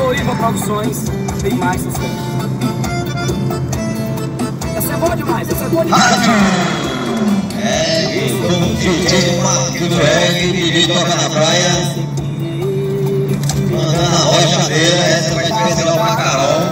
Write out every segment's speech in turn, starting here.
Floripa Produções tem mais sucesso. Essa é boa demais, essa é boa demais. É, como DJ Marquinhos do Reggae, DJ toca na praia, mandando a rochadeira, essa vai especial pra Carol.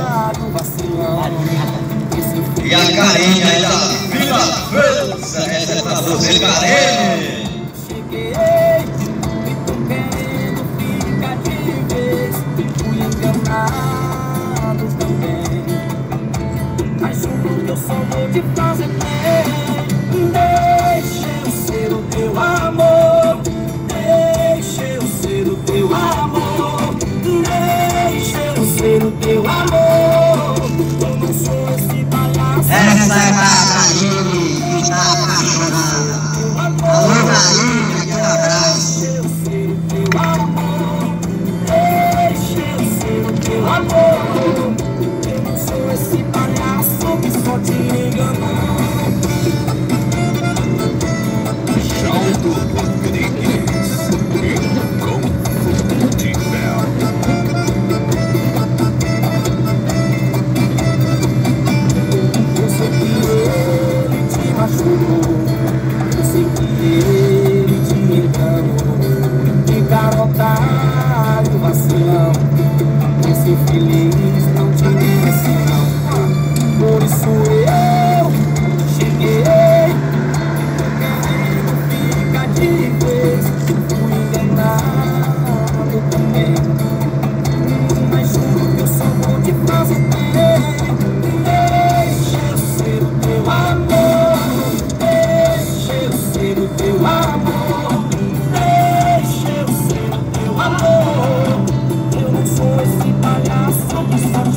E a Karine aí da Vila França, essa é pra você, Karine. Cheguei, e tô querendo ficar de vez. Fui enganado também, mas juro que eu só vou te fazer bem. Deixa eu ser o teu amor, deixa eu ser o teu amor, deixa eu ser o teu amor. Eu não sou esse palhaço. Essa é pra Karine, que está apaixonada. Alô, Karine, aquele abraço. Deixa eu ser o teu amor, deixa eu ser o teu amor. Eu não sou esse palhaço que só te enganou. Jaldo Rodrigues com Futebel. Eu sei que ele te machucou, eu sei que ele te enganou. De garotário, vacilão, esse infeliz não te merece não. Por isso eu cheguei, querendo ficar de vez. Fui enganado também, mas juro que eu só vou te fazer bem. Deixa eu ser o teu amor, deixa eu ser o teu amor, deixa eu ser o teu amor. Eu não sou esse palhaço que só